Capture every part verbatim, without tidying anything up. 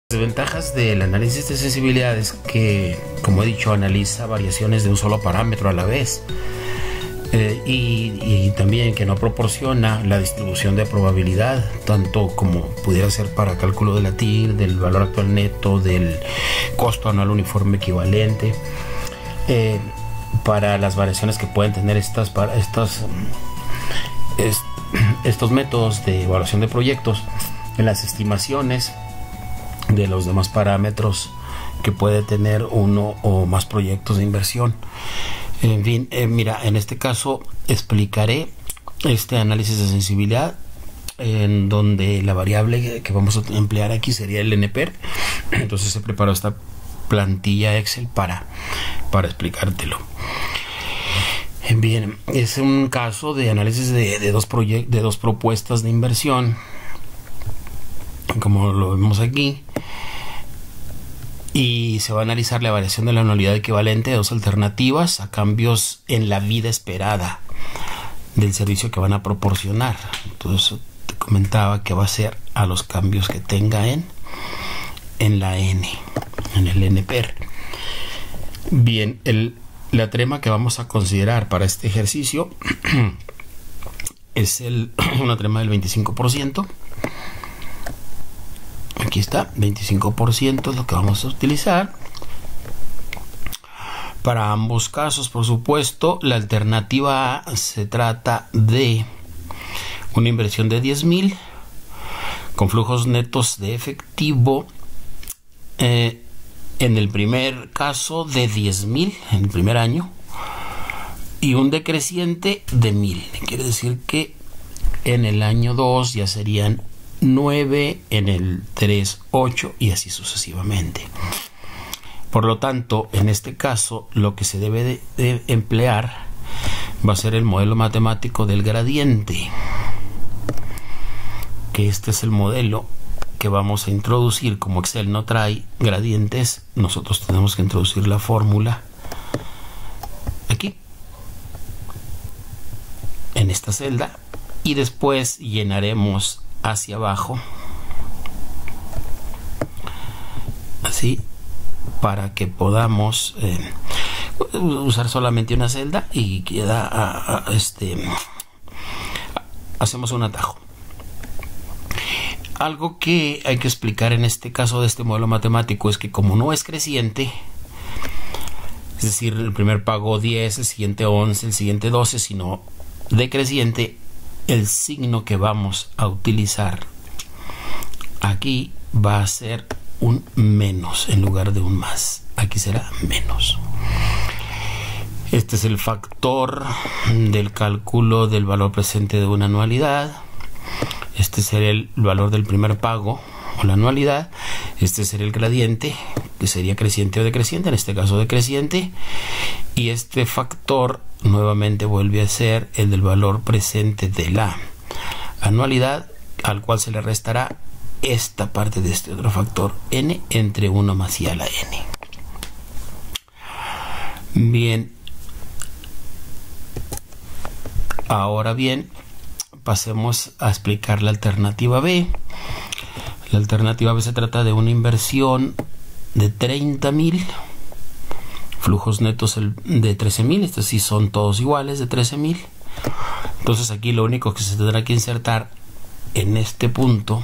Las ventajas del análisis de sensibilidad es que, como he dicho, analiza variaciones de un solo parámetro a la vez, eh, y, y también que no proporciona la distribución de probabilidad, tanto como pudiera ser para cálculo de la T I R, del valor actual neto, del costo anual uniforme equivalente, eh, para las variaciones que pueden tener estas, para estas, est, estos métodos de evaluación de proyectos en las estimaciones de los demás parámetros que puede tener uno o más proyectos de inversión. En fin, eh, mira, en este caso explicaré este análisis de sensibilidad, en donde la variable que vamos a emplear aquí sería el N P E R. Entonces he preparado esta plantilla Excel para, para explicártelo. Bien, es un caso de análisis de, de, dos proyectos, de dos propuestas de inversión, como lo vemos aquí, y se va a analizar la variación de la anualidad equivalente de dos alternativas a cambios en la vida esperada del servicio que van a proporcionar. Entonces te comentaba que va a ser a los cambios que tenga en en la N, en el N P E R. Bien, el, la trema que vamos a considerar para este ejercicio es el, una trema del veinticinco por ciento. Aquí está, veinticinco por ciento es lo que vamos a utilizar. Para ambos casos, por supuesto, la alternativa A se trata de una inversión de diez mil con flujos netos de efectivo, eh, en el primer caso de diez mil en el primer año, y un decreciente de mil. Quiere decir que en el año dos ya serían nueve, en el tres, ocho, y así sucesivamente. Por lo tanto, en este caso, lo que se debe de, de emplear va a ser el modelo matemático del gradiente, que este es el modelo que vamos a introducir. Como Excel no trae gradientes, nosotros tenemos que introducir la fórmula aquí, en esta celda, y después llenaremos hacia abajo, así, para que podamos eh, usar solamente una celda, y queda a, a, este hacemos un atajo. Algo que hay que explicar en este caso de este modelo matemático es que, como no es creciente, es decir, el primer pago diez, el siguiente once, el siguiente doce, sino decreciente, el signo que vamos a utilizar aquí va a ser un menos en lugar de un más. Aquí será menos. Este es el factor del cálculo del valor presente de una anualidad. Este sería el valor del primer pago o la anualidad. Este sería el gradiente, que sería creciente o decreciente, en este caso decreciente. Y este factor nuevamente vuelve a ser el del valor presente de la anualidad, al cual se le restará esta parte de este otro factor n entre uno más i a la n. Bien, ahora bien, pasemos a explicar la alternativa B. La alternativa B se trata de una inversión de treinta mil, flujos netos de trece mil. Estos sí son todos iguales, de trece mil. Entonces aquí lo único que se tendrá que insertar en este punto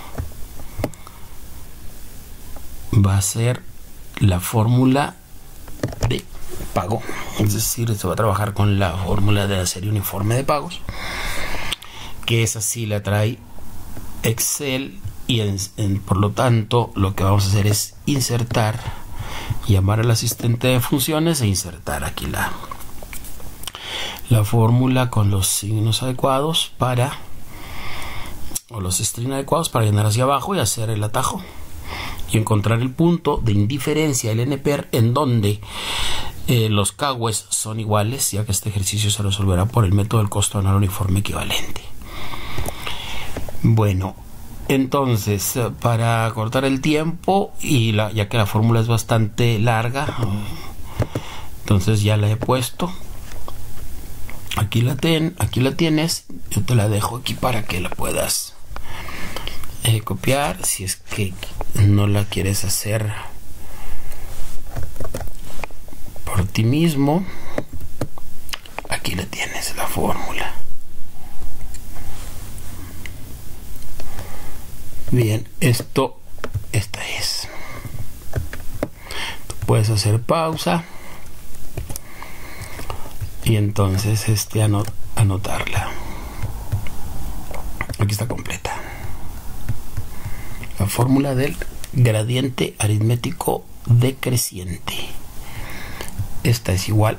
va a ser la fórmula de pago, es decir, se va a trabajar con la fórmula de la serie uniforme de pagos, que esa sí la trae Excel, y en, en, por lo tanto lo que vamos a hacer es insertar, llamar al asistente de funciones e insertar aquí la la fórmula con los signos adecuados para, o los strings adecuados para llenar hacia abajo y hacer el atajo y encontrar el punto de indiferencia, el N P E R, en donde eh, los C A U Es son iguales, ya que este ejercicio se resolverá por el método del costo anual uniforme equivalente. Bueno, entonces, para cortar el tiempo, y la, ya que la fórmula es bastante larga, entonces ya la he puesto. Aquí la, ten, aquí la tienes. Yo te la dejo aquí para que la puedas eh, copiar, si es que no la quieres hacer por ti mismo, aquí la tienes, la fórmula. Bien, esto, esta es. Tú puedes hacer pausa y entonces este anot anotarla. Aquí está completa. La fórmula del gradiente aritmético decreciente. Esta es igual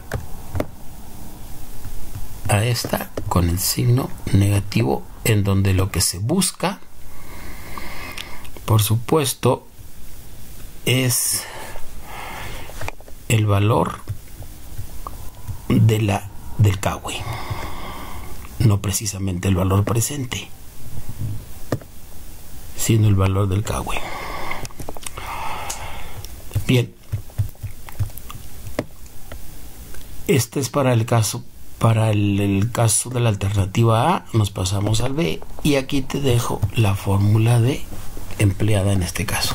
a esta con el signo negativo, en donde lo que se busca, por supuesto, es el valor de la del Kawhi, no precisamente el valor presente, sino el valor del Kawhi. Bien, este es para el caso para el, el caso de la alternativa A. Nos pasamos al B y aquí te dejo la fórmula D empleada en este caso.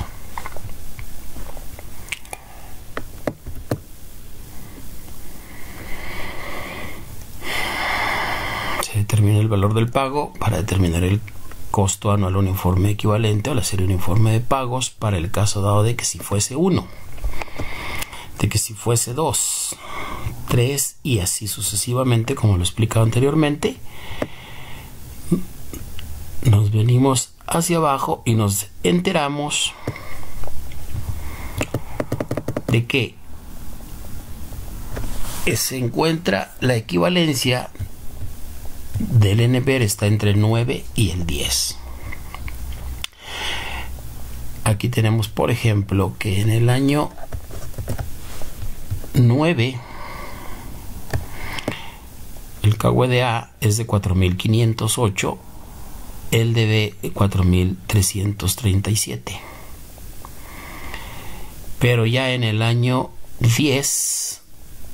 Se determina el valor del pago para determinar el costo anual uniforme equivalente a la serie uniforme de pagos para el caso dado de que si fuese uno, de que si fuese dos, tres y así sucesivamente, como lo he explicado anteriormente. Nos venimos hacia abajo y nos enteramos de que se encuentra la equivalencia del N P E R está entre el nueve y el diez. Aquí tenemos, por ejemplo, que en el año nueve el Kawhi de A es de cuatro mil quinientos ocho, el de B cuatro mil trescientos treinta y siete. Pero ya en el año diez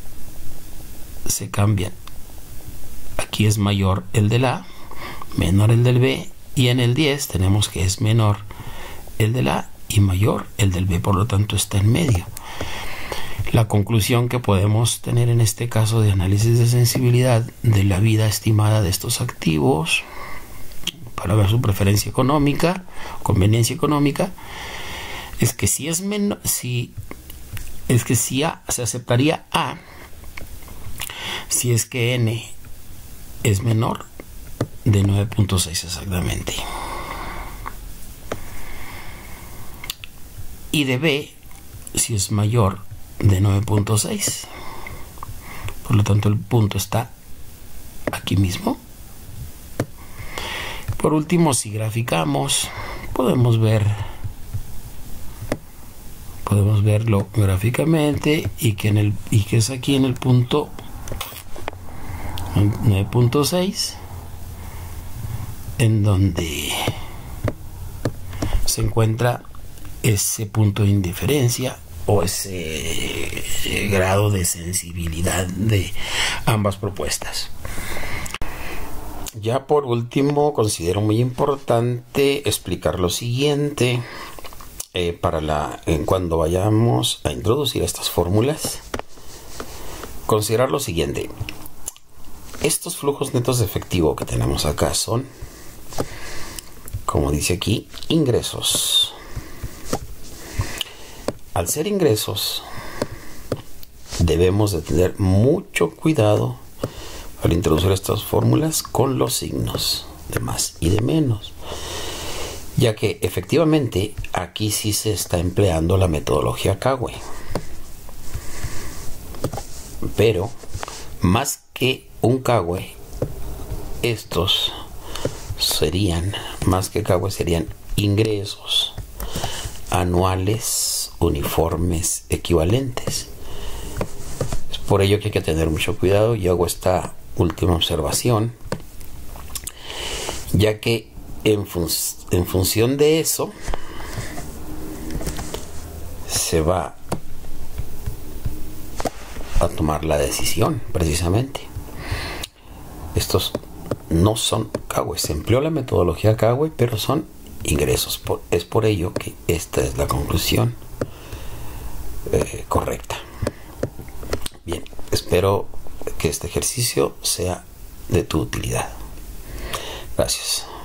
se cambian. Aquí es mayor el del A, menor el del B, y en el diez tenemos que es menor el del A y mayor el del B, por lo tanto está en medio. La conclusión que podemos tener en este caso de análisis de sensibilidad de la vida estimada de estos activos para ver su preferencia económica, conveniencia económica, es que si es menor, si es que si A se aceptaría A, si es que N es menor de nueve punto seis exactamente, y de B si es mayor de nueve punto seis. Por lo tanto el punto está aquí mismo. Por último, si graficamos, podemos ver podemos verlo gráficamente y que en el y que es aquí en el punto nueve punto seis, en donde se encuentra ese punto de indiferencia o ese grado de sensibilidad de ambas propuestas. Ya por último, considero muy importante explicar lo siguiente eh, para la en cuando vayamos a introducir estas fórmulas. Considerar lo siguiente: estos flujos netos de efectivo que tenemos acá son, como dice aquí, ingresos. Al ser ingresos, debemos de tener mucho cuidado al introducir estas fórmulas con los signos de más y de menos, ya que efectivamente aquí sí se está empleando la metodología Kawhi, pero más que un Kawhi, estos serían, más que Kawhi, serían ingresos anuales uniformes equivalentes. Es por ello que hay que tener mucho cuidado, y hago esta última observación, ya que en, fun en función de eso se va a tomar la decisión. Precisamente estos no son Kawhi, se empleó la metodología Kawhi, pero son ingresos. Por, es por ello que esta es la conclusión eh, correcta. Bien, espero que este ejercicio sea de tu utilidad. Gracias.